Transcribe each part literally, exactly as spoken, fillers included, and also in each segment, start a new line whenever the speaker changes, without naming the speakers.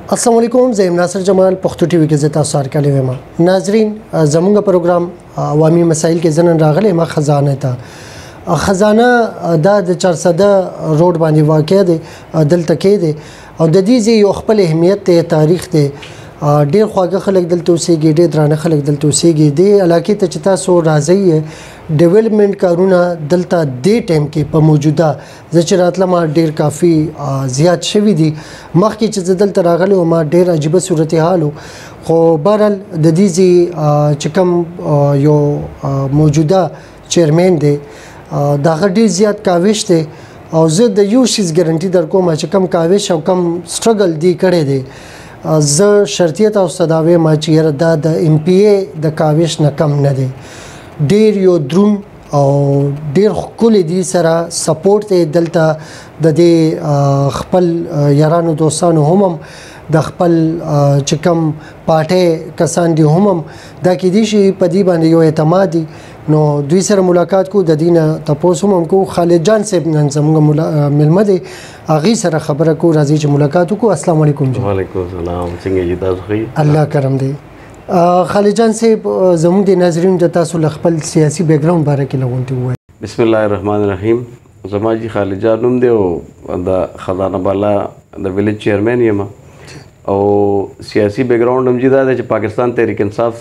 السلام علیکم، زه ناصر جمال پښتو ټي وي کې زه تاسو سره کلی وم. ناظرین، زموږ پروګرام عوامي مسایل کې زنن راغلی ما خزانه ته خزانه دا د چارسده روډ باندې واقع دی، دلته کې دی او د دې یو خپل اهمیت ته تاریخ دی. ډیر خواږه خلک دلته اوسېږي، ډیر درانه خلک دلته اوسېږي. د علاقې ته چې تاسو راځئ ډیولپمنٹ کارونه دلته د ټایم کې په موجوده زه چې راتلم ډیر کافي زیات شوي دي. مخکې چې زه دلته راغلی وم ډیر عجیبه صورتحال و، خو بهرحال د دې چې کوم یو موجوده چیرمین دی د هغه ډیر زیات کاوش دی او زه د یو شیز ګارنټي درکوم چې کم کاوش او کم سټرګل دی کړی دی. زه شرطیت او صداوی ما چې دا د ام پی ای د کاوش نه کم نه دی. ډیر یو درون او ډیر ښکلی دي سره سپورټ دی دلته د دې خپل یارانو دوستانو هم د خپل چې کوم پارټۍ کسان دي هم دا کېدای شي په دې باندې یو اعتماد دي. نو دوی سره ملاقات کو، د دینه تاسو هم کو. خالد جان صاحب نن زموږ ملمه دی، هغه سره خبره کو، راځي چې ملاقات وکړو. السلام علیکم.
وعلیکم السلام. څنګه یې تاسو ښه؟
الله کرم دی. خالد جان صاحب زموږ د ناظرینو د تاسو خپل سیاسي بیک ګراوند باره کې لغونټي وایي.
بسم الله الرحمن الرحیم. زما جی خالد جان نوم دی او د خزانه بالا د ویلیج چیرمین یم او سیاسي بیک ګراوند هم جی دا چې پاکستان تحریک انصاف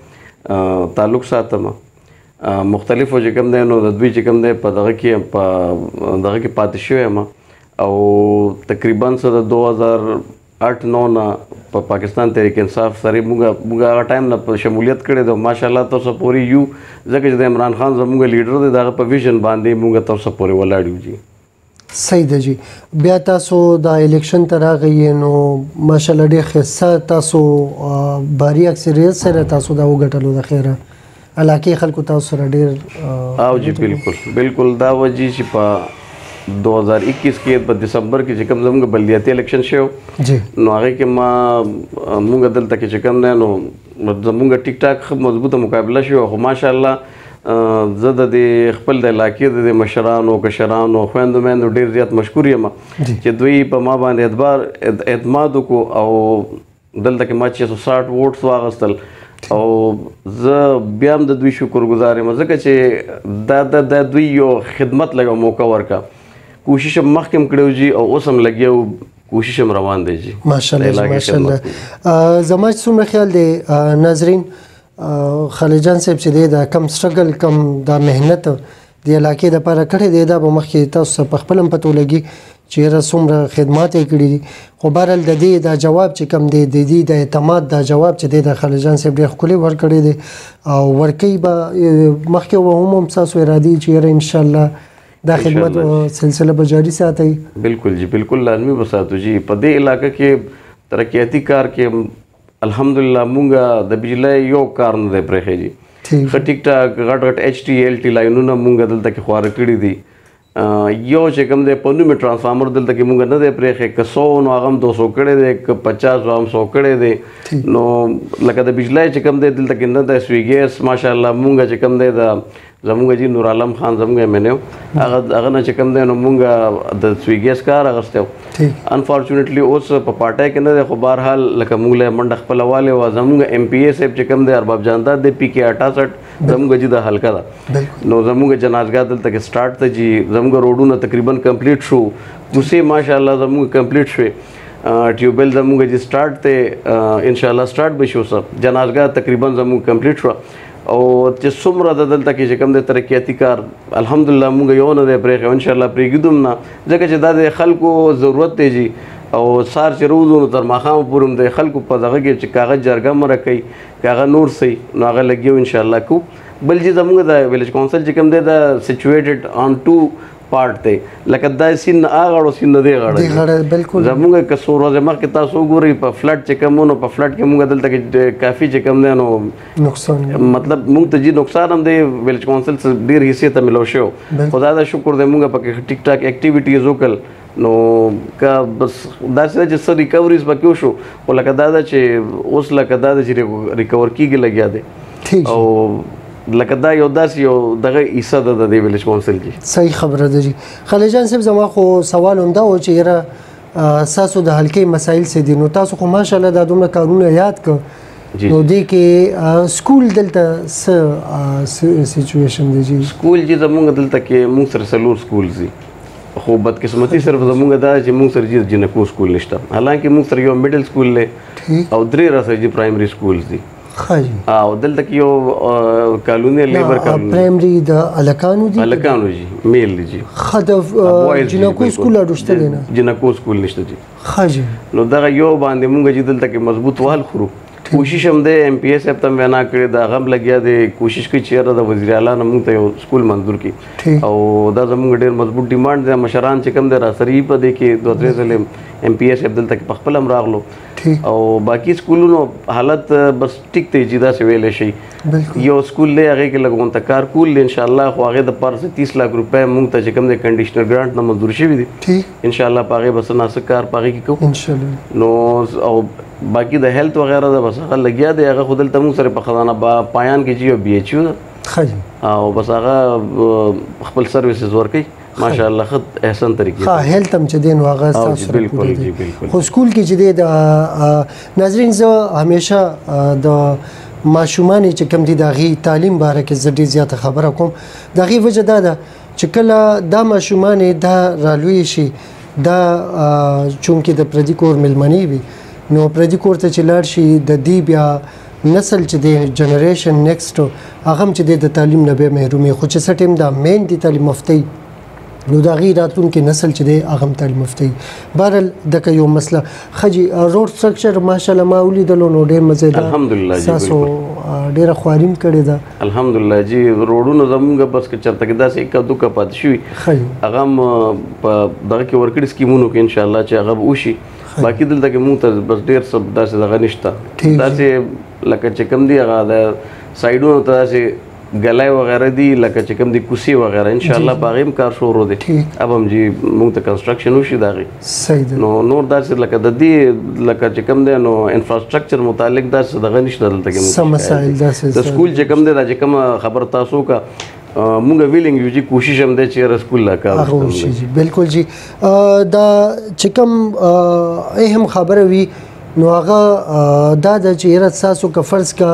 سره تعلق ساتم. مختلفو چې کوم دی نو د دوی چې کوم دی په دغه کې په دغه کې پاتې شوی یم او تقریبا څه د دو هزار اټ نو نه په پاکستان تحریک انصاف سره موږ موږ هغه ټایم نه شمولیت کړی دی. ماشاءالله تاسو پورې یو ځکه چې د عمران خان زموږ لیډر دی دغه په ویژن باندې موږ تاسو پورې ولاړ یو. جی
صحیح ده. جی بیا تاسو د الیکشن ته راغی نو ماشاءالله ډېر ښه تاسو باري اکثریت سره تاسو دا وګټلو. د خیره علاقې خلکو تاسو سره ډېر
او جی بالکل بالکل دا وجه چې په دو هزار اکیس کې په دسمبر کې چې کوم زموږ بلدیاتي الیکشن شو نو هغه کې ما موږ دلته کې چې کوم نه نو زموږ ټیک ټاک مضبوطه مقابله شو. خو ماشاءالله زه د خپل د علاقې د مشرانو کشرانو خویندو میندو ډېر زیات مشکور یم چې دوی په ما باندې اعتبار اعتماد وکړو او دلته کې ما چې ساठ ووټس واغستل او زه بیا هم د دوی شکر ګزار یم ځکه چې دا د دوی یو خدمت لږه موقع ورکړه. کوشش هم مخکې هم کړی جي او اوس هم لګیا کوشش هم روان دی. جي
ماشاءالله ماشاءالله. زما څومره خیال دی ناظرین خالد جان صاحب چې دی دا کم سټرګل کم دا محنت د علاقې دپاره کړی دی دا به مخکې تاسو په خپل هم پته ولګي چې یاره څومره خدمات یې کړي دي. خو بهرحال د دې دا جواب چې کوم دی د دې د اعتماد دا جواب چې دی د خالد جان صاحب ډېر ښکلی ورکړی دی او ورکوي به مخکې به هم ستاسو ارادې چې یاره انشاءالله دا خدمت سلسله به جاري ساتئ.
بالکل جی بالکل لازمي به ساتو. جی په دې علاقه کې ترقیاتي کار کې الحمدلله مونږ د بجلی یو کار نه دی پرېښی. جي ښه ټیک ټاک غټ غټ ایچ ټي ایل ټي لاینونه مونږ دلته کې خواره کړي دي. یو چې کوم دی په نومې ټرانسفارمر دلته کې مونږ نه دی پرېښی، که سو نو هغه هم دو سو کړی دی، که پچاس هم سو کړی دی. نو لکه د بجلی چې کوم دی دلته کې نه دی سوي ګیس ماشاءالله مونږ چې کوم دی د زموږ جی نور عالم خان زموږ ایم این اے هغه هغه نه چې کوم دی نو مونږ د سوي ګیس کار اخیستی و. انفارچونیټلی اوس په پارټۍ کې نه دی خو بهرحال لکه مونږ له منډه خپله والې وه. زموږ ایم پی اے صاحب چې کوم دی ارباب جانداد دی پي کې اټاسټ زموږ جي د حلقه ده نو زموږ جنازګاه دلته کې سټارټ ته جي زموږ روډونه تقریبا کمپلیټ شو، کوڅې ماشاءالله زموږ کمپلیټ شوې، ټیوبویل زموږ جي سټارټ ته انشاءالله سټارټ به شو. سر جنازګاه تقریبا زموږ کمپلیټ شوه او چې څومره د دلته کې چې کوم د ترقیاتي کار الحمدلله مونږ یو نه دی پرېښی، انشاءالله پرېږدو هم نه ځکه چې دا د خلکو ضرورت دی. جي او سهار چې روزو نو تر ماښامه پورې هم د خلکو په دغه کې چې کاغذ جرګه مره کوي که هغه نور صحیح نو هغه لګیو انشاءالله کو. بل چې زموږ د ویلیج کونسل چې کوم دی دا سچویټډ آن ټو پارټ دی لکه دا سین هغه غاړو سین نه دی غاړه.
بالکل
زموږ که څو ورځې مخکې تاسو وګورئ په فلډ چې کوم نو په فلډ کې موږ دلته کې کافي چې کوم دی نو
نقصان
مطلب موږ ته جي نقصان هم دی ویلیج کونسل څخه ډېر حصې ته ملو شو. خدا دا شکر دی موږ پکې ټیک ټاک اکټیویټیز وکړل نو که بس داسې ده چې څه ریکوریز پکې وشو خو لکه دا ده چې اوس لکه دا ده چې ریکور کېږي لګیا دی او لکه دا یو داسې یو دغه حصه ده د دې ویلیج کونسل. جي
صحیح خبره ده. جي خالد جان صاحب زما خو سوال همدا و چې یاره ساسو د حلقې مسایل سي دي نو تاسو خو ماشاءالله دا دومره کارونه یاد ک نو دې کې سکول دلته څه سچويشن دی جی
سکول چې زمونږ دلته کې مونږ سره سلور سکول دي خو بدقسمتي صرف زمونږ دا چې مونږ سره چې جنکو سکول نشته حالانکه مونږ سره یو میډل سکول لې او درې راسه چې پرایمري سکول دي
خاجي
او دلته کې یو کالونی لیبر کالونی
پرایمري د الکانو دي
الکانو جی میل دي جی
خدف جنکو سکول اډوشته نه
جنکو سکول نشته جی
خاجي
نو دا یو باندې مونږ چې دلته کې مضبوط وال خورو کوشش هم ده ایم پی ایس اپ تم وینا کړی دا غم لګیا دی کوشش کوي چې د وزیر اعلی نه موږ ته یو سکول منظور کړي او دا زموږ ډېر مضبوط ډیماند دی مشران چې کوم دی را سری په دې کې دوه درې ځلې ایم پی ایس اپ دلته په خپل هم راغلو او باقي سکولونو حالت بس ټیک دی چې دا څه ویل شي یو سکول دی هغه کې لګون ته کار کول ان شاء الله خو هغه د پاره تیس لک روپے موږ ته چې کوم دی کنډیشنر ګرانټ نه منظور شوی دی ان شاء الله پاره بس ناسک کار پاره کې کوو
ان شاء الله
نو او باقي د هیلث وغیرہ د بس هغه لګیا دی هغه خودل تم سره په خزانه با پایان کې جیو بي ایچ یو
خاجي
او بس هغه خپل سرویسز ورکي ماشاءالله خد احسن طریقې
ها هیلث هم چې دین واغه تاسو
بالکل جی بالکل
خو سکول کې چې د ناظرین زه همیشه د ماشومان چې کم دي د غي تعلیم باره کې زړه زیاته خبره کوم د غي وجه دا ده چې کله د ماشومان د رالوي شي د چونکې د پردي کور ملمنی وي نو پردي کور ته چې لاړ شي د دې بیا نسل چې د جنریشن نیکسټ هغه هم چې د تعلیم نه به محرومي خو چې سټیم دا مین دي تعلیم مفتي نو دا غي راتلونکي نسل چې د هغه تعلیم مفتي بهرل د یو مسله خجي روډ سټرکچر ماشاءالله ما ولیدل نو ډېر مزیدار
الحمدلله جی
تاسو ډېر خواریم کړی دا
الحمدلله جی روډونو زموږ بس کې چرته کې داسې کا دوه کا پات شوی هغه په دغه کې ورکړی سکیمونو کې ان شاء الله چې هغه وشي باقي دلته کې مونږ ته بس ډېر څه داسې دغه نشته داسې لکه چې کوم دی هغه د سایډونو ته داسې ګلای وغیرہ دی لکه چې کوم دی کوسی وغیرہ ان شاء الله باغیم کار شروع دی اب هم جی مونږ ته کنسټرکشن وشي داغي
صحیح
نو نور داسې لکه د دې لکه چې کوم دی نو انفراستراکچر متعلق داسې دغه نشته دلته کې
سم مسائل داسې
د سکول چې کوم دی دا چې کوم خبر تاسو کا مونږ ویلینګ یو جی کوشش هم دی چې سکول لا کار
وشي جی بالکل جی دا چې کوم اهم خبره وي نو هغه دا د چې رساسو کا فرض کا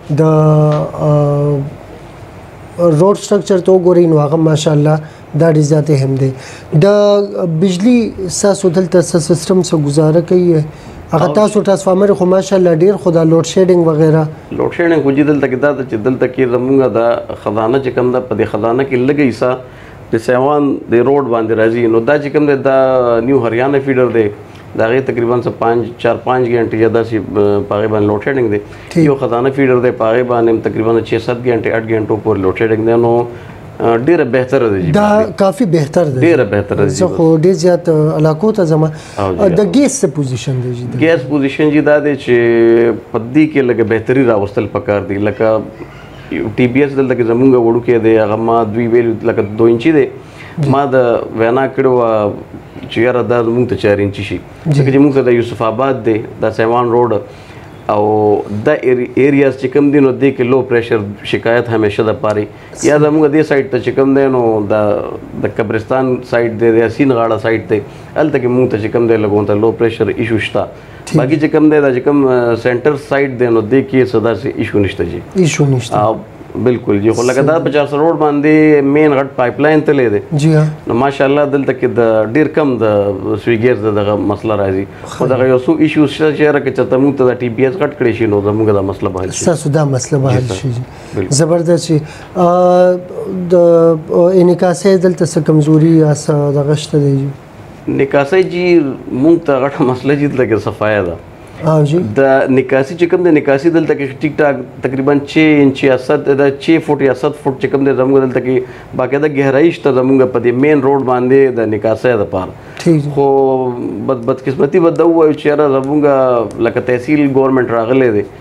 د روډ سټرکچر ته وګورئ نو هغه ماشاءالله دا ډېر زیات هم دی د بجلی ساسو دلته سیستم سره گزاره کوي هغه تاسو ټرانسفارمر خو ماشاءالله ډېر خو دا لوډ شیډینګ وغیرہ
لوډ شیډینګ خو دلته کې دا چې دلته کې زمونږ د خزانه چې کوم ده په دې خزانه کې لګي سا د سیوان د روډ باندې راځي نو دا چې کوم ده دا نیو هریانه فیډر دی دا غي تقریبا څه پانچ چار پانچ غنټې یا داسې پاغه باندې لوډ شیډینګ دی یو خزانه فیډر دی پاغه باندې تقریبا چھ سات غنټې اټ غنټو پورې لوډ شیډینګ دی نو ډیره بهتره دی
دا کافی بهتر دی
ډیره بهتره دی
زه خو ډیر زیات علاقو ته زما د ګیس څه پوزیشن دی
ګیس پوزیشن جی دا دی چې پدې کې لکه بهتري راوستل پکار دی لکه ټي بي اس دلته کې زمونږ وړو کې دی هغه ما دوی ویل لکه دوه انچي دی ما د وینا کړو چې یاره دا مونږ ته چار انچي شي ځکه چې مونږ ته د یوسف آباد دی دا سیوان روډ او دا ایریاز چې کوم دي نو دې کې لو پریشر شکایت همیشه د پاري یا زموږ دې سایډ ته چې کوم دی نو دا د قبرستان سایډ دی د سین غاړه سایډ دی هلته کې مونږ ته چې کوم دی لګون ته لو پریشر ایشو شته باقي چې کوم دی دا چې کوم سنټر سایډ دی نو دې کې څه داسې ایشو نشته جی
ایشو نشته
بالکل جی خو لکه دا پچاس روډ باندې مین غټ پایپ لاین تللی دی
جی
نو ماشاءالله دلته کې د ډیر کم د سویګر دغه مسله راځي خو دغه یو څو ایشوز شته چې راکه چې تمو ته د ټي بي اس غټ کړی شي نو زموږ دا مسله به حل شي
تاسو دا مسله به حل شي زبردست شي د انعکاسي دلته څه کمزوري یا څه دغه شته دی
نکاسي جی مونږ ته غټه مسله جی دلته صفایا ده د نکاسي چې کوم د نکاسي دلته کې ټیک ټاک تقریبا چھ انچ یا سات د چھ فوټ یا سات فوټ چې کوم د زموږ دلته کې باقاعده گہرائی شته زموږ په دې مین روډ باندې د نکاسي د پاره خو بد بدقسمتي بد وایو چې را زموږ لکه تحصیل ګورنمنت راغله دي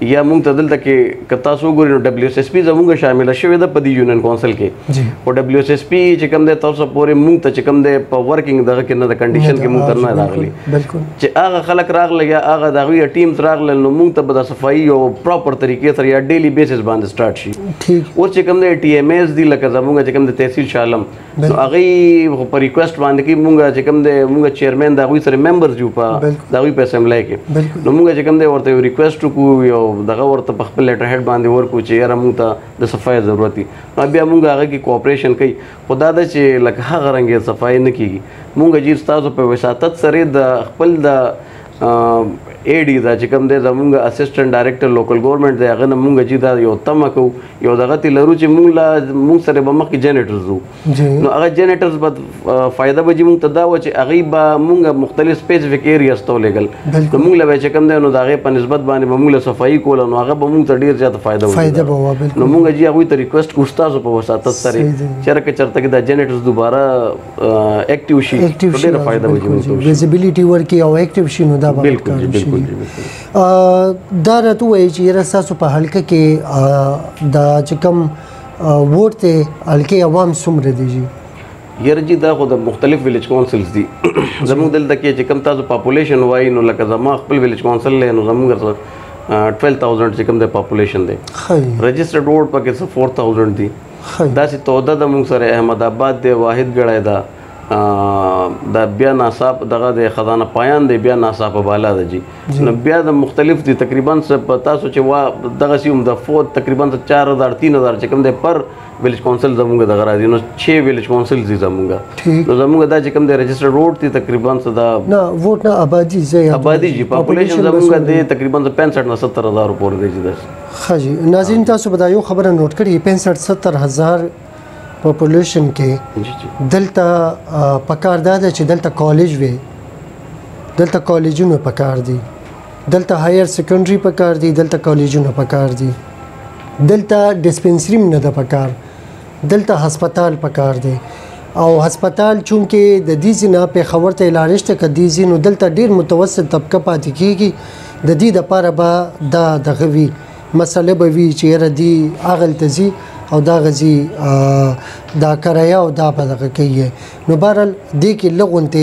یا مونږ ته دلته کې که تاسو وګورئ نو ډبلیو ایس ایس پي زمونږ شامله شوې ده په دې یونین کونسل کې خو ډبلیو ایس ایس پي چې کوم دی تاسو پورې مونږ ته چې کوم دی په ورکینګ دغه کې نه د کنډیشن کې مونږ ته نه راغلي چې هغه خلک راغله یا هغه د هغوی ټیمز راغله نو مونږ ته به د صفایي یو پراپر طریقې سره یا ډیلی بیسس باندې سټارټ شي اوس چې کوم دی ټي ایم ایز دي لکه زمونږ چې کوم د تحصیل شالم نو هغوی په ریکویسټ باندې کې مونږ چې کوم دی مونږ چیرمین د هغوی سره ممبرز یو په د هغوی په اسمبلی کې نو مونږ چې کوم دی ورته یو ریکویسټ وکړو یو دغه ورته په خپل لیټر هیډ باندې ورکو چې یاره مونږ ته د صفایي ضرورت وي نو بیا مونږ هغه کې کوآپریشن کوي خو دا ده چې لکه هغه رنګې صفایي نه کېږي مونږ جی ستاسو په وساطت سره د خپل د اے ډي دا چې کوم دی زمونږ اسسټنټ ډایرکټر لوکل ګورنمنټ دی هغه نه مونږ چې دا یو تمه کوو یو دغه تې لرو چې مونږ لا مونږ سره به مخکې جنریټرز وو نو هغه جنریټرز به فایده به چې مونږ ته دا وه چې هغوی به مونږ مختلف سپیسیفیک ایریاز ته ولېږل نو مونږ له به چې کوم دی نو د هغې په نسبت باندې به مونږ له صفایي کوله نو هغه به مونږ ته ډېر زیاته فایده وکړي نو مونږ چې هغوی ته ریکویسټ کوو ستاسو په وساطت سره چېرې که چېرته کې دا جنریټرز دوباره اکټیو شي ډېره فایده به چې
ویزیبلیټي ورکړي او اکټیو شي نو دا به
بالکل بالکل
دا راته وایي چې یاره ستاسو په حلقه کې دا چې کوم ووټ دی حلقې عوام څومره دی جي
یاره جي دا خو د مختلف ویلیج کونسلز دي زموږ دلته کې چې کوم تاسو پاپولیشن وایي نو لکه زما خپل ویلیج کونسل دی نو زموږ سره ټویلو تھاؤزنډ چې کوم دی پاپولیشن دی رجسټرډ ووټ پکې څه فور تھاؤزنډ دي داسې توده د موږ سره احمد آباد دی واحد ګړی ده دا بیا ناصاب دغه د خزانه پایان دی بیا ناصاب بالا ده جی نو بیا د مختلف دي تقریبا څه تاسو چې وا دغه سیم د فور تقریبا چار هزار تین هزار چې کوم دی پر ویلیج کونسل زمونږ دغه راځي نو چھ ویلیج کونسل دي زمونږ نو زمونږ دا چې کوم دی رجسټرډ ووټ دي تقریبا څه دا
نه ووټ نه آبادي ځای
آبادي جی پاپولیشن زمونږ دی تقریبا پینسٹھ نه ستر هزار پورې دی جی دا
ښه جی ناظرین تاسو به دا یو خبره نوٹ کړئ پینسٹھ ستر هزار پاپولیشن کې دلته پکار دا ده چې دلته کالج وي دلته کالجونه پکار دي دلته هایر سیکنډري پکار دي دلته کالجونه پکار دي دلته ډسپنسري نه ده پکار دلته هسپتال پکار دی او هسپتال چونکې د دې ځینه پېښور ته لاړشته کدي ځینو دلته ډیر متوسط طبقه پاتې کیږي د دې لپاره به دا دغه وی مسله به وی چې یاره دی اغل تزي او دا غزي دا کرایه او دا په دغه کوي نو بهرحال دې کې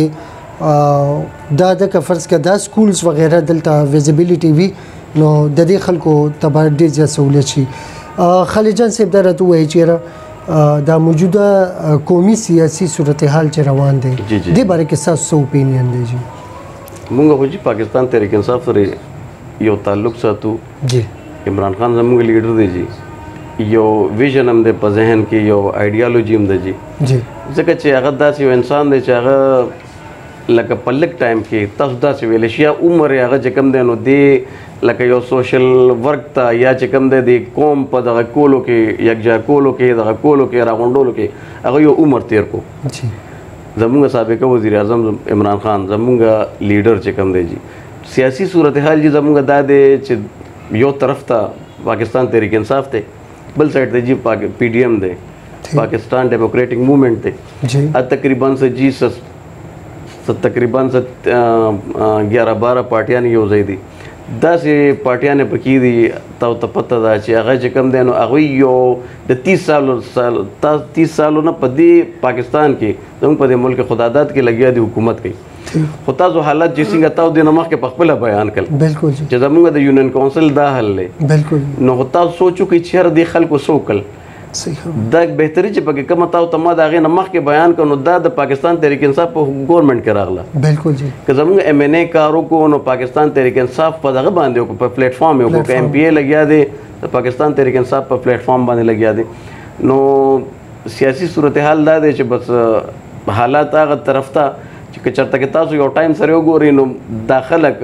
لغونته دا د فرض کې دا سکولز وغیرہ دلته ویزیبিলিټي وي نو د دې خلکو ته ډېر زیات سہولت شي خالد جان صاحب دا راته وایي چې دا موجوده قومي سیاسي صورتحال چې روان دی دې باره کې تاسو اوپینین دی جی
موږ خو چې پاکستان تحریک انصاف سره یو تعلق ساتو
جی
عمران خان زموږ لیډر دی جی یو ویژن هم دی په ذهن کې یو آیډیالوژي هم ده جی ځکه چې هغه داسې یو انسان دی چې هغه لکه په لږ ټایم کې تاسو داسې ویلی شي یا عمر یې هغه چې کوم دی نو دی لکه یو سوشل ورک ته یا چې کوم دی د قوم په دغه کولو کې یکجا کولو کې دغه کولو کې راغونډولو کې هغه یو عمر تیر کو زمونږ سابقه وزیر اعظم عمران خان زمونږ لیډر چې کوم دی جی سیاسي صورتحال جی زمونږ دا دی چې یو طرف ته پاکستان تحریک انصاف دی بل سائڈ تے جی پی ڈی ایم دے پاکستان ڈیموکریٹک موومنٹ تے تقریباً سے جی تقریباً سے گیارہ بارہ پارٹیاں یو ځای دي داسې پارټیانې پکې دي تاسو ته پته ده چې هغه چې کوم دی نو هغوی یو د تیس سالو سال تیس سالو نه په دې پاکستان کې زموږ په دې ملک خدادات کې لګیا دي حکومت کوي خو تاسو حالت چې څنګه تاسو د نمخ کې په خپله بیان کړل
بالکل
چې زموږ د یونین کونسل دا حل دی
بالکل
نو خو تاسو سوچو کې چې هر دې خلکو څه وکړل دا بهتري چې پکې کومه تاسو ته ما د هغې نه مخکې بیان کړو نو دا د پاکستان تحریک انصاف په ګورنمنټ کې راغله
بالکل جی
که زموږ ایم این اے کار وکړو نو پاکستان تحریک انصاف په دغه باندې وکړو په پلیټ فارم یې وکړو که ایم پی اے لګیا دی د پاکستان تحریک انصاف په پلیټ فارم باندې لګیا دی نو سیاسي صورتحال دا دی چې بس حالات هغه طرف ته چې که چېرته کې تاسو یو ټایم سره وګورئ نو دا خلک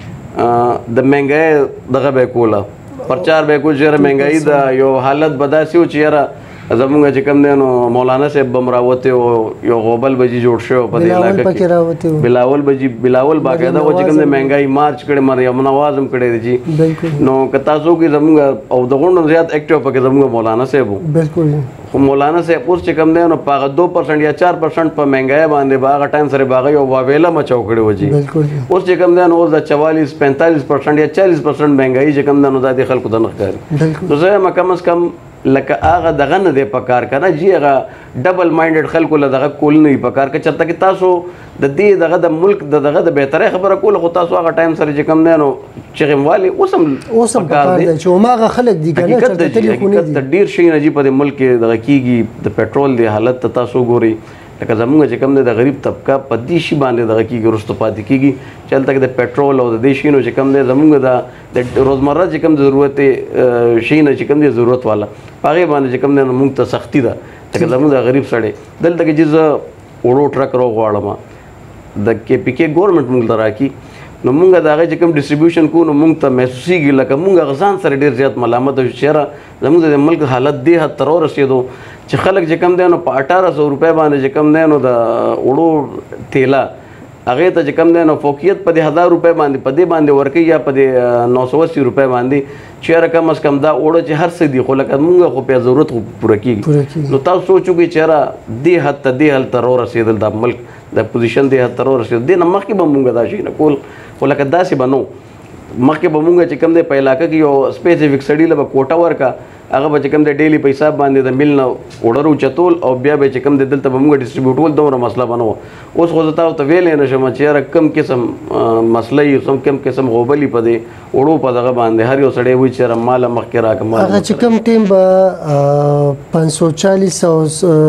د مهنګۍ دغه به یې کوله پرچار به یې کول چې یاره مهنګایي ده یو حالت به داسې و چې یاره زمونږ چې کوم دی نو مولانا صاحب بم راوته او یو غوبل بجې جوړ شو په دې علاقه کې بلاول بجې بلاول باقاعده و چې کوم دی مهنګای مارچ کړي مریم نواز هم کړي دي نو که تاسو کې زمونږ او د غونډو زیات اکټیو پکې زمونږ مولانا صاحب بالکل خو مولانا صاحب اوس چې کوم دی نو په دو پرسنټ یا چار پرسنټ په مهنګای باندې باغ ټایم سره باغ یو واویلا مچاو کړي و جی اوس چې کوم دی نو اوس د چوالیس پینتالیس پرسنټ یا چالیس پرسنټ مهنګای چې کوم دی نو د خلکو د نخ کاری نو زه کم از کم لکه هغه دغه نه دی پکار کنه جی هغه ډبل مایندډ خلکو له دغه کول نه پکار که چرته کې تاسو د دې دغه د ملک د دغه د بهتره خبره کول خو تاسو هغه ټایم سره چې کم نه نو چغموالي اوسم اوسم پکار دی چې ماغه خلک دی کنه چرته تلیفون دی ډیر شي نه جی په ملک دغه کیږي د پېټرول دی حالت تاسو ګوري لکه زمونږ چې کوم دی د غریب طبقه په دې شي باندې دغه کېږي وروسته پاتې کېږي چې هلته کې د پېټرول او د دې شي نو چې کوم دی زمونږ د د روزمره چې کوم ضرورت شي نه چې کوم دی ضرورت والا په هغې باندې چې کوم دی نو مونږ ته سختي ده لکه زمونږ د غریب سړی دلته کې چې زه وړو ټرک راغواړم د کې پي کې ګورنمنټ مونږ ته راکړي نو مونږ د هغې چې کوم ډسټریبیوشن کوو نو مونږ ته محسوسېږي لکه مونږ هغه ځان سره ډېر زیات ملامت یو چې یاره زمونږ د ملک حالت دې حد ته راورسېدو چې خلک چې کم دی نو په اټاره سو روپۍ باندې چې کم دی نو د وړو تیله هغې ته چې کم دی نو فوقیت په دې هزار روپۍ باندې په دې باندې ورکوي یا په دې نو سو اسی روپۍ باندې چې یاره کم از کم دا وړو چې هر څه دي خو لکه مونږ خو پې ضرورت خو پوره کېږي نو تاسو سوچ وکړئ چې یاره دې حد ته دې حل ته راورسېدل دا ملک د پوزیشن دې حد ته راورسېدل دې نه مخکې به مونږ دا شي نه کول خو لکه داسې به نو مخکې به مونږ چې کوم دی په علاقه کې یو سپیسیفک سړي له به کوټه ورکه هغه به چې کوم دی ډیلی په حساب باندې د مل نه اوډر اوچتول او بیا به چې کوم دی دلته به مونږ ډسټریبیوټول دومره مسله به نه وه اوس خو زه تاسو ته ویلی نه شم چې یاره کم قسم مسله یي کم قسم غوبلي په دې وړو په دغه باندې هر یو سړی وایي چې یاره ماله مخکې راکړه
هغه چې کوم ټیم به پنځ سو چالیس او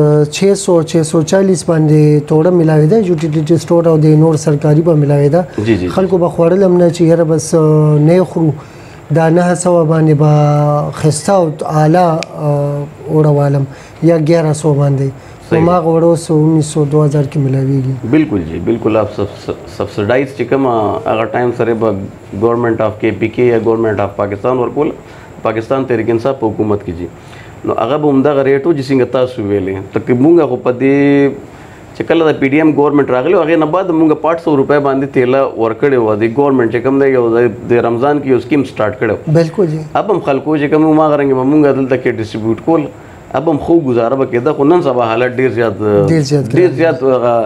چھ سو چھ سو چالیس باندې توړه ملاوېده یوټیلیټي سټور او د نور سرکاري به ملاوېده خلکو به خوړل هم نه چې یاره بس نه خورو دا نه سوه باندې به خسته او اعلی وړوالم یا ګیاره سو باندې نو ما غوړو سو انیس سو دو هزار کې ملاویږي
بالکل جی بالکل آپ سبسڈائز چې کوم هغه ټایم سره به ګورنمنټ اف کې پی کې یا ګورنمنټ اف پاکستان ورکول پاکستان تحریک انصاف په حکومت کې جی نو هغه به همدغه ریټ و چې څنګه تاسو ویلې تقریبا مونږ خو په دې چې کله د پی ډي ایم ګورنمنټ راغلی هغې نه بعد مونږ پاټ سو روپۍ باندې تیله ورکړې وه د ګورنمنټ چې کوم دی یو د رمضان کې یو سکیم سټارټ کړی
بالکل جی
اب هم خلکو چې کوم هماغه رنګې به مونږ دلته کې ډسټریبیوټ کول اب هم خو ګزاره به کېده خو نن سبا حالت ډېر زیات ډېر زیات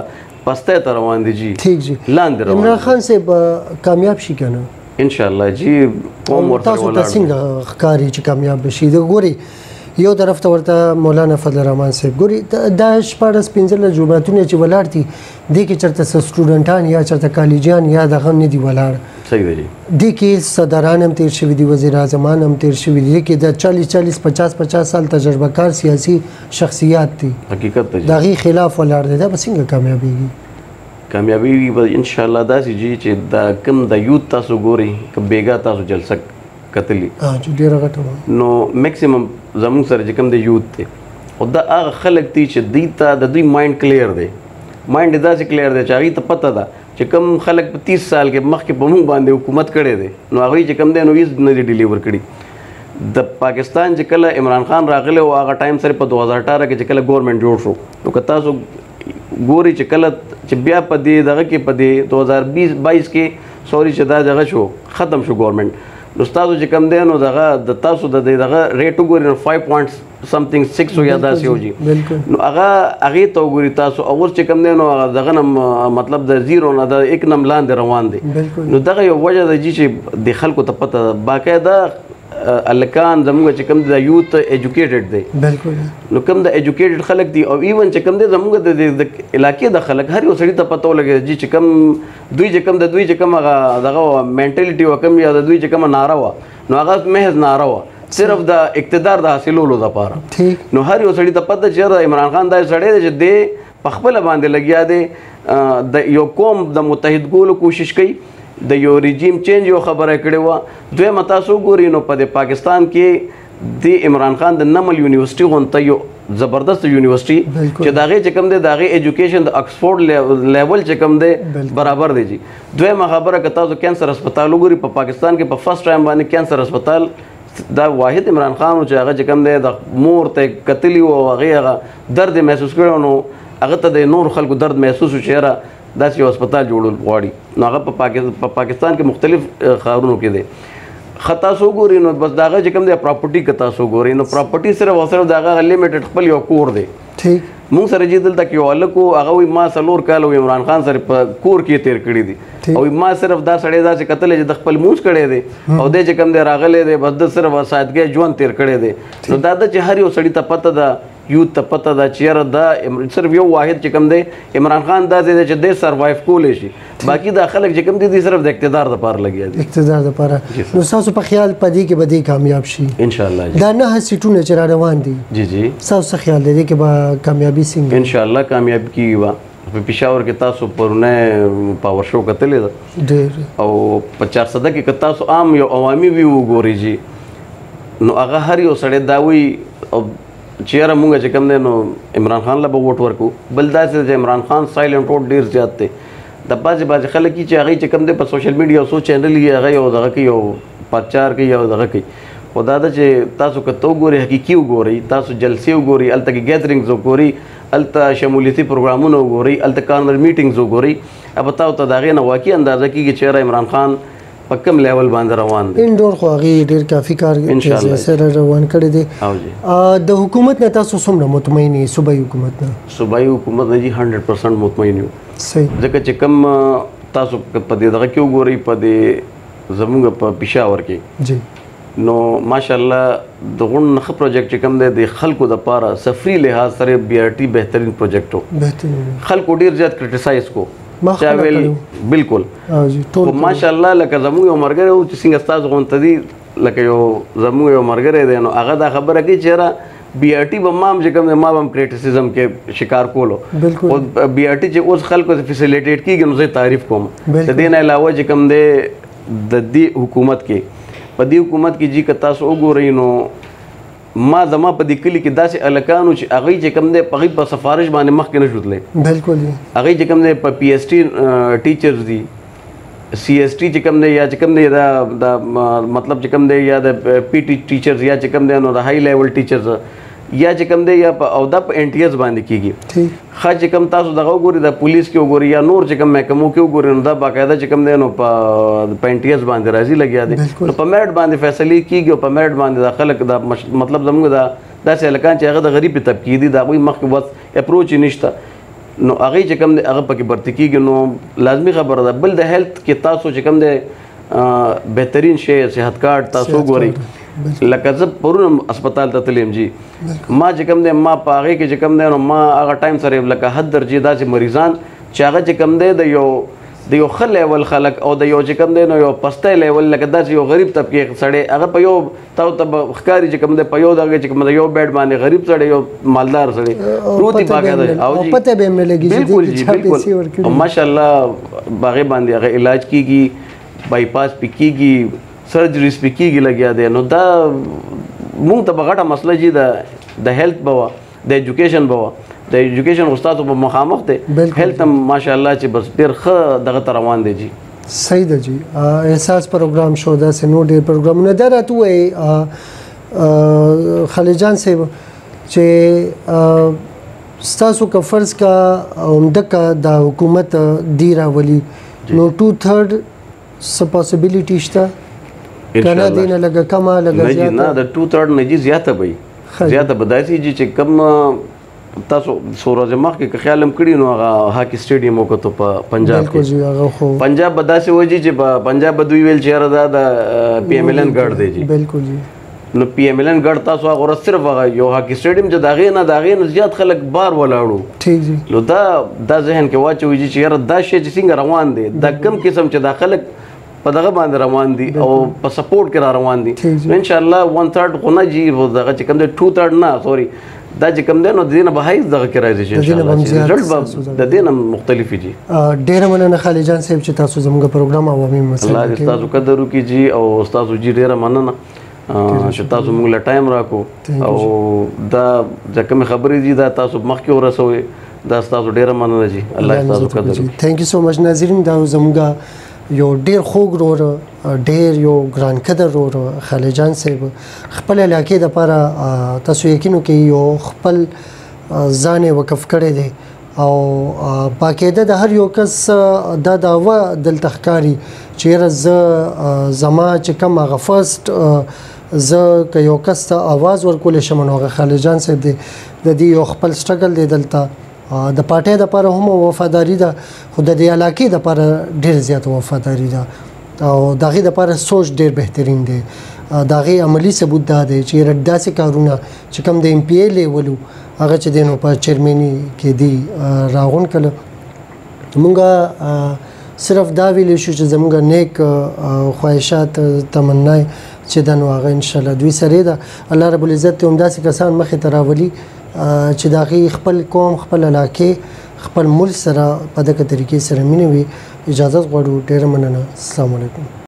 پستی ته روان دي جی
ٹھیک جی
لاندې روان
عمران خان صاحب کامیاب شي که نه
انشاءالله جی قوم ورسره
تاسو ته څنګه ښکاري چې کامیاب به شي د ګورئ یو طرف ته ورته مولانا فضل الرحمن صاحب ګوري دا شپاړس پنځلس جوماتونه چې ولاړ دي دې کې چېرته څه سټوډنټان یا چېرته کالجیان یا دغه نه دي ولاړ
صحیح دی
دې کې صدران هم تېر شوي دي وزیر اعظمان هم تېر شوي دي دې کې د چالیس چالیس پچاس پچاس سال تجربه کار سیاسي شخصیات دي
حقیقت دی
د هغې خلاف ولاړ دی دا به څنګه کامیابېږي
کامیابېږي به انشاءالله داسې جي چې دا کوم د یوت تاسو ګورئ که بېګا تاسو جلسه کتلی
ډېره غټه
نو میکسیمم زموږ سره چې کوم د یوت دی خو دا هغه خلک دي چې دوی ته د دوی مایند کلیر دی مایند یې داسې کلیر دی چې هغوی ته پته ده چې کوم خلک په تیس سال کې مخکې په موږ باندې حکومت کړی دی نو هغوی چې کوم دی نو هېڅ نه دي ډیلیور کړي د پاکستان چې کله عمران خان راغلی و هغه ټایم سره په دو هزار اټاره کې چې کله ګورنمنټ جوړ شو نو که تاسو ګورئ چې کله چې بیا په دې دغه کې په دې دو هزار بیس بایس کې سوري چې دا دغه شو ختم شو ګورنمنټ نو ستاسو چې کوم دی نو دغه د تاسو د دغه ریټ وګورئ نو فایو پوینټ سمثینګ سکس یا داسې یو جي نو هغه هغې ته وګورئ تاسو او اوس چې کوم دی نو دغه نه مطلب د زیرو نه د ایک نم لاندې روان دی نو دغه یو وجه ده جي چې د خلکو ته پته ده باقاعده الکان زموږ چې کوم د یوت ایجوکیټډ دی
بالکل
نو کوم د ایجوکیټډ خلک دي او ایون چې کوم دی زموږ د علاقې د خلک هر یو سړي ته پته ولګېده جي چې کوم دوی چې کوم د دوی چې کوم هغه دغه مینټلیټي وه کوم یا د دوی چې کومه ناره وه نو هغه محض ناره وه صرف د اقتدار د حاصلولو دپاره نو هر یو سړي ته پته چې عمران خان دا سړی دی چې دی په خپله باندې لګیا دی د یو قوم د متحد کولو کوشش کوي د یو رژیم چینج یو خبره کړې وه دویمه تاسو ګورئ نو په د پاکستان کې د عمران خان د نمل یونیورسټي غونته یو زبردست یونیورسټي چې د هغې چې کوم دی د هغې ایجوکیشن د اکسفورډ لیول چې کوم دی برابر دی جي دویمه خبره که تاسو کینسر هسپتال وګورئ په پاکستان کې په فرسټ ټایم باندې کینسر هسپتال دا واحد عمران خان چې هغه چې کوم دی د مور ته کتلی او هغه هغه درد محسوس کړو نو هغه ته د نور خلکو درد محسوس شو داسې یو هسپتال جوړول غواړي نو هغه په پاکستان کې مختلف ښارونو کې دی خطا سو ګوري نو بس داغه چې کوم دی پراپرټي کتا سو ګوري نو پراپرټي صرف او صرف داغه لیمیټډ خپل یو کور دی
ٹھیک
مونږ سره چې دلته کې یو هلک و هغه وایي ما څلور کاله عمران خان سره په کور کې تېر کړي دي او ما صرف دا سړی داسې کتلی چې د خپل مونځ کړی دی او دی چې کوم دی راغلی دی بس د صرف سادګۍ ژوند تېر کړی دی نو دا ده چې هر یو سړي ته پته ده یوت ته پته ده چې یاره دا صرف یو واحد چې کوم دی عمران خان داسې دی چې دی سروایو کولی شي باقي دا خلک چې کوم دي دي صرف د اقتدار دپاره لګیا دي
اقتدار دپاره نو ستاسو په خیال په دې کې به دې کامیاب شي
انشاءالله
دا نهه سیټونه چې را روان دي
جی جی
ستاسو څه خیال دی دې کې به کامیابي څنګه
انشاءالله کامیاب کیږي به په پېښور کې تاسو پرونه پاور شو کتلی ده
ډېر
او په چارسده کې که تاسو عام یو عوامي وي وګورئ جي نو هغه هر یو سړی دا وایي چې یاره مونږ چې کوم دی نو عمران خان له به ووټ ورکو بل داسې چې عمران خان سایلنټ ووټ ډېر زیات دی د بعضې بعضې خلک چې هغوی چې کوم دی په سوشل میډیا څو چینل یې هغه یو دغه کوي یو پرچار کوي یو دغه کوي خو دا ده چې تاسو که ته وګورئ حقیقي وګورئ تاسو جلسې وګورئ هلته کې ګیدرینګز وګورئ هلته شمولیتي پروګرامونه وګورئ هلته کارنر میټینګز وګورئ به تاسو ته د هغې نه واقعي اندازه کېږي چې یاره عمران خان په کوم لیول باندې روان دی
انډور خو هغې ډېر کافي کار سره روان کړی دی د حکومت نه تاسو څومره مطمئن یې صوبایي حکومت نه
صوبایي حکومت نه جي هنډرډ پرسنټ مطمئن یو
صحیح
ځکه چې کوم تاسو په دې دغه کې وګورئ په دې زموږ په پېښور کې
جی
نو ماشاءالله د غون ښه پروجیکټ چې کوم دی د خلکو دپاره سفري لحاظ سره بي آر ټي بهترین پروجیکټ و
بهترین
خلکو ډېر زیات کرټیسایز کو چا ویل بالکل ماشاءالله لکه زموږ یو ملګری و چې څنګه ستاسو غونته دي لکه یو زموږ یو ملګری دی نو هغه دا خبره کوي چې یاره بي آر ټي به ما هم چې کوم دی ما به هم کرټیسیزم کې شکار کولو خو بي آر ټي چې اوس خلکو ته فیسیلیټیټ کېږي نو زه تعریف کوم د دې نه علاوه چې کوم دی د دې حکومت کې په دې حکومت کې جي که تاسو وګورئ نو ما زما په دې کلي کې داسې هلکانو چې هغوی چې کوم دی په هغوی په سفارش باندې مخکې نه شو تللی
بالکل
هغوی چې کوم دی په پی ایس ټي ټیچرز دي سی ایس ټي چې کوم دی یا چې کوم دی دا د مطلب چې کوم دی یا د پی ټي ټیچرز یا چې کوم دی نو د هائی لیول ټیچرز یا چې کوم دی یا په او دا په این ټي ایس باندې کېږي ښه چې کوم تاسو دغه وګورئ د پولیس کې وګورئ یا نور چې کوم محکمو کې وګورئ نو دا باقاعده چې کوم دی نو په په این ټي ایس باندې راځي لګیا دی نو په میرټ باندې فیصلې کېږي او په میرټ باندې دا خلک دا مطلب زموږ دا داسې هلکان چې هغه د غریب طبقې دي د هغوی مخکې بس اپروچ یې نشته نو هغوی چې کوم دی هغه پکې برتې کېږي نو لازمي خبره ده بل د هیلث کې تاسو چې کوم دی بهترین شی صحت کارډ تاسو وګورئ لکه زه پرون هسپتال ته تللی جي ما چې کوم دی ما په هغې کې چې کوم دی نو ما هغه ټایم سره لکه حد درجې داسې مریضان چې هغه چې کوم دی د یو د یو ښه لیول خلک او د یو چې کوم دی نو یو پستی لیول لکه داسې یو غریب طبقې سړی هغه په یو تاسو ته به ښکاري چې کوم دی په یو دغه چې کوم دی یو بیډ باندې غریب سړی یو مالدار سړی پروت یې باقاعده او جي
پته به یې نه لګي
بالکل جي بالکل او ماشاءالله هغې باندې هغه علاج کېږي بایپاس پې کېږي سرجریز پې کېږي لګیا دی نو دا مونږ ته به غټه مسله جي د د هیلث به وه د ایجوکیشن به وه د ایجوکیشن استادو به مخامخ دی هیلث هم ماشاءالله چې بس ډېر ښه دغه ته روان دی جي
صحیح ده جي احساس پروګرام شو داسې نور ډېر پروګرامونه دا راته ووایي خالد جان صاحب چې ستاسو که فرض کا همدکه د حکومت دی راولي نو ټو تھرډ څه پاسبیلیټي شته کنه دینه لګه کما لګه زیاته
نه د ټو تھرډ نه جي زیاته به زیاته به داسې جي چې کم تاسو څو ورځې مخکې که خیال هم کړي نو هغه هاکي سټیډیم وکړو په پنجاب کې پنجاب به داسې وایي چې په پنجاب به دوی ویل چې یاره دا د پی ایم ایل این ګډ دی جي
بالکل جي
نو پی ایم ایل این ګډ تاسو هغه ورځ صرف هغه یو هاکي سټیډیم چې د هغې نه د هغې نه زیات خلک بار ولاړو
ٹھیک جي
نو دا دا ذهن کې واچوي چې یاره دا شی چې څنګه روان دی دا کم قسم چې دا خلک په دغه باندې روان دي او په سپورټ کې را روان دي نو انشاءالله ون تھرډ خو نه جي دغه چې کوم دی ټو تھرډ نه سوري دا چې کوم دی نو د دې نه به هایز دغه کې راځي چې انشاءالله چې رزلټ به د دې نه مختلف وي جي
ډېره مننه خالد جان صاحب چې تاسو زموږ پروګرام عوامي مسایل
الله دې ستاسو قدر وکړي جي او ستاسو جي ډېره مننه چې تاسو موږ له ټایم راکړو او دا چې کومې خبرې دي دا تاسو مخکې ورسوئ دا ستاسو ډېره مننه جي الله ستاسو قدر وکړي
تھینک یو سو مچ ناظرین دا زموږ یو ډیر خوږ رور ډیر یو ګران قدر رور خالد جان صاحب خپل علاقې د لپاره تاسو یقینو کې یو خپل ځان وقف کړی دی او باقاعده د هر یو کس دا دعوه دلته ښکاري چې زه زما چې کوم هغه فرست زه که یو کس ته اواز ورکولی شم نو هغه خالد جان صاحب دی د دې یو خپل سټرګل دی دلته د پارټۍ دپاره هم وفاداري ده خو د دې علاقې دپاره ډېر زیاته وفاداري ده او د هغې دپاره سوچ ډېر بهترین دی د هغې عملي ثبوت دا دی چې یاره داسې کارونه چې کوم د ایم پی ای لیول و هغه چې دی نو په چیرمني کې دی راغونډ کړه مونږ صرف دا ویلی شو چې زمونږ نیک خواهشات تمنای چې دا نو هغه انشاءالله دوی سره ده الله رب العزت ته همداسې کسان مخې ته راولي چې د هغې خپل قوم خپل علاقې خپل ملک سره په دغه طریقې سره مینه وي اجازت غواړو ډېره مننه السلام علیکم